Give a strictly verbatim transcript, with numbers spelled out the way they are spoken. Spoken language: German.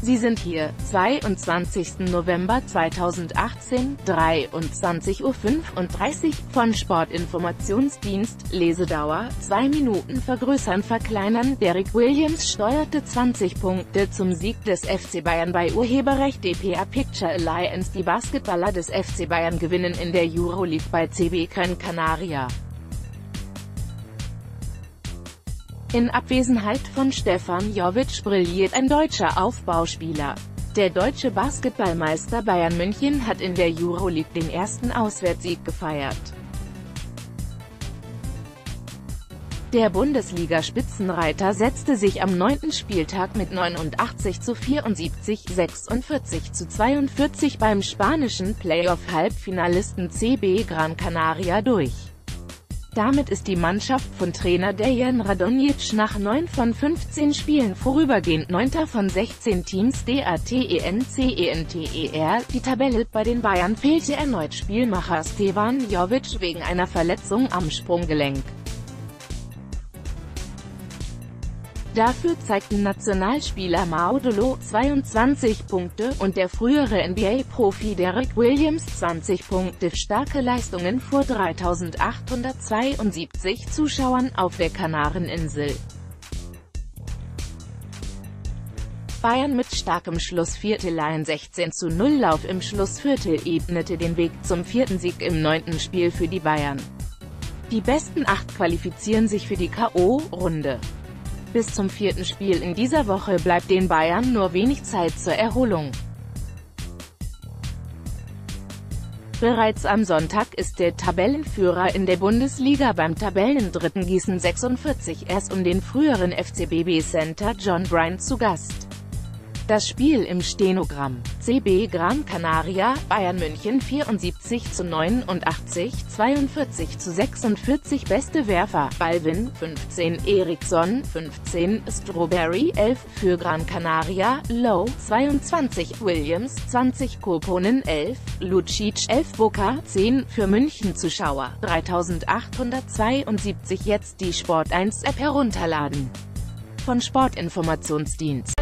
Sie sind hier, zweiundzwanzigsten November zweitausendachtzehn, dreiundzwanzig Uhr fünfunddreißig, von Sportinformationsdienst, Lesedauer, zwei Minuten vergrößern verkleinern. Derrick Williams steuerte zwanzig Punkte zum Sieg des F C Bayern bei Urheberrecht D P A Picture Alliance. Die Basketballer des F C Bayern gewinnen in der Euroleague bei C B Gran Canaria. In Abwesenheit von Stefan Jovic brilliert ein deutscher Aufbauspieler. Der deutsche Basketballmeister Bayern München hat in der Euroleague den ersten Auswärtssieg gefeiert. Der Bundesliga-Spitzenreiter setzte sich am neunten Spieltag mit neunundachtzig zu vierundsiebzig, sechsundvierzig zu zweiundvierzig beim spanischen Playoff-Halbfinalisten C B Gran Canaria durch. Damit ist die Mannschaft von Trainer Dejan Radonjic nach neun von fünfzehn Spielen vorübergehend neunter von sechzehn Teams der Die Tabelle. Bei den Bayern fehlte erneut Spielmacher Stefan Jovic wegen einer Verletzung am Sprunggelenk. Dafür zeigten Nationalspieler Maudolo zweiundzwanzig Punkte und der frühere N B A-Profi Derrick Williams zwanzig Punkte. Starke Leistungen vor dreitausendachthundertzweiundsiebzig Zuschauern auf der Kanareninsel. Bayern mit starkem Schlussviertel. Ein sechzehn zu null Lauf im Schlussviertel ebnete den Weg zum vierten Sieg im neunten Spiel für die Bayern. Die besten acht qualifizieren sich für die K O-Runde. Bis zum vierten Spiel in dieser Woche bleibt den Bayern nur wenig Zeit zur Erholung. Bereits am Sonntag ist der Tabellenführer in der Bundesliga beim Tabellendritten Gießen sechsundvierzig erst um den früheren F C B B Center John Bryant zu Gast. Das Spiel im Stenogramm: C B Gran Canaria, Bayern München vierundsiebzig zu neunundachtzig, zweiundvierzig zu sechsundvierzig. Beste Werfer: Balvin, fünfzehn, Eriksson, fünfzehn, Strawberry, elf, für Gran Canaria, Low, zweiundzwanzig, Williams, zwanzig, Koponen, elf, Lucic, elf, Boca, zehn, für München. Zuschauer, dreitausendachthundertzweiundsiebzig. Jetzt die Sport eins App herunterladen. Von Sportinformationsdienst.